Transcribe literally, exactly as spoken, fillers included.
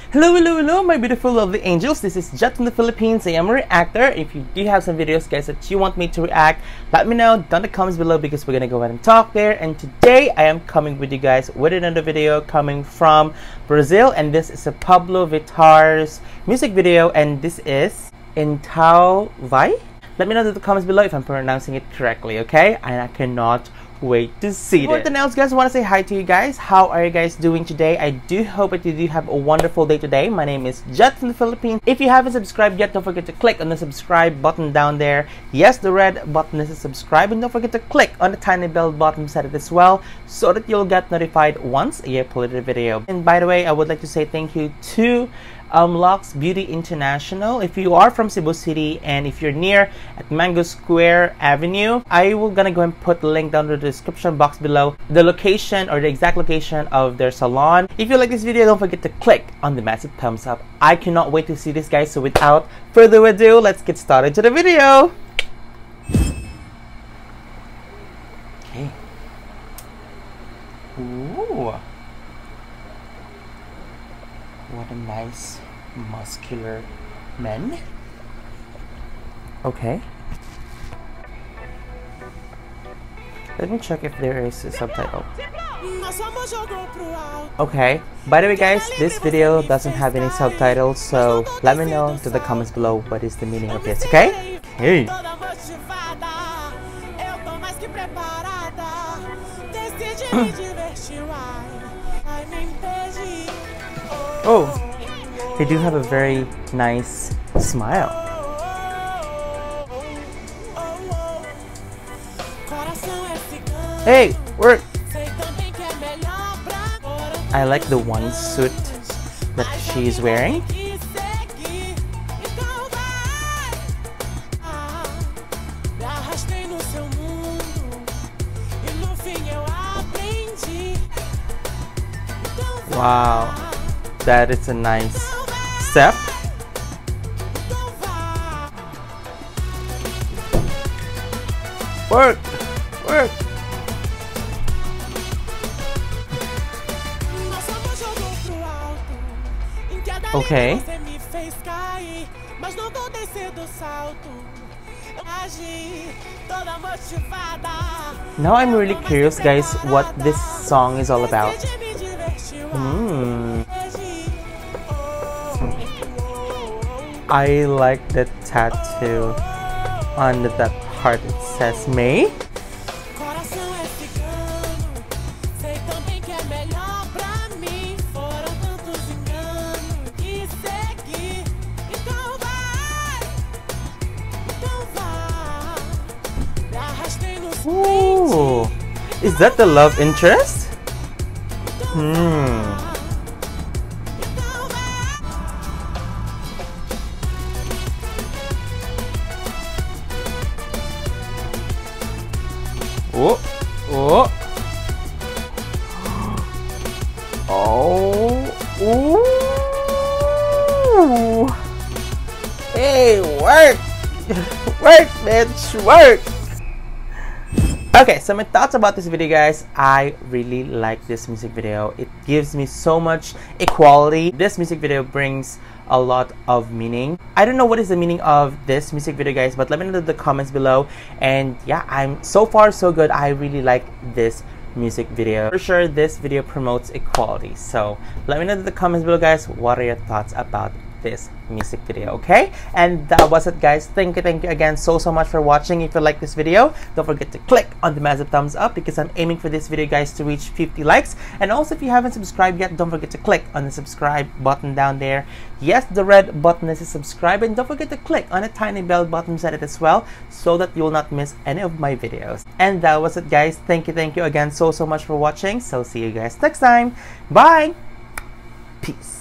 Hello, hello, hello, my beautiful, lovely angels. This is Jet from the Philippines. I am a reactor. If you do have some videos, guys, that you want me to react, let me know down in the comments below because we're gonna go ahead and talk there. And today, I am coming with you guys with another video coming from Brazil, and this is a Pabllo Vittar's music video, and this is Então Vai. Let me know in the comments below if I'm pronouncing it correctly, okay? And I cannot wait to see it. Before anything else, guys, I want to say hi to you guys. How are you guys doing today? I do hope that you do have a wonderful day today. My name is Jet from the Philippines. If you haven't subscribed yet, don't forget to click on the subscribe button down there. Yes, the red button is to subscribe, and don't forget to click on the tiny bell button beside it as well so that you'll get notified once I upload a video. And by the way, I would like to say thank you to Um, Locks Beauty International. If you are from Cebu City and if you're near at Mango Square Avenue, I will gonna go and put the link down in the description box below, the location or the exact location of their salon. If you like this video, don't forget to click on the massive thumbs up. I cannot wait to see this, guys. So without further ado, let's get started to the video. Okay. Ooh. What a nice muscular man. Okay. Let me check if there is a subtitle. Okay. By the way, guys, this video doesn't have any subtitles, so let me know in the comments below what is the meaning of this, okay? Hey. Oh, they do have a very nice smile. Hey, work! I like the one suit that she is wearing. Wow. That is a nice step. Work! Work! Okay. Now I'm really curious, guys, what this song is all about. Hmm. I like the tattoo on the that part. It says May. Ooh, is that the love interest? Hmm. Oh, oh, oh, ooh. Hey, work, work, bitch, work. Okay, so my thoughts about this video, guys. I really like this music video. It gives me so much equality. This music video brings a lot of meaning. I don't know what is the meaning of this music video, guys, but let me know in the comments below. And yeah, I'm so far so good. I really like this music video. For sure, this video promotes equality. So let me know in the comments below, guys, what are your thoughts about this music video, okay? And that was it, guys. Thank you, thank you again so so much for watching. If you like this video, don't forget to click on the massive thumbs up because I'm aiming for this video, guys, to reach fifty likes. And also, if you haven't subscribed yet, don't forget to click on the subscribe button down there. Yes, the red button is to subscribe, and don't forget to click on the tiny bell button beside it as well so that you will not miss any of my videos. And that was it, guys. Thank you, thank you again so so much for watching. So see you guys next time. Bye. Peace.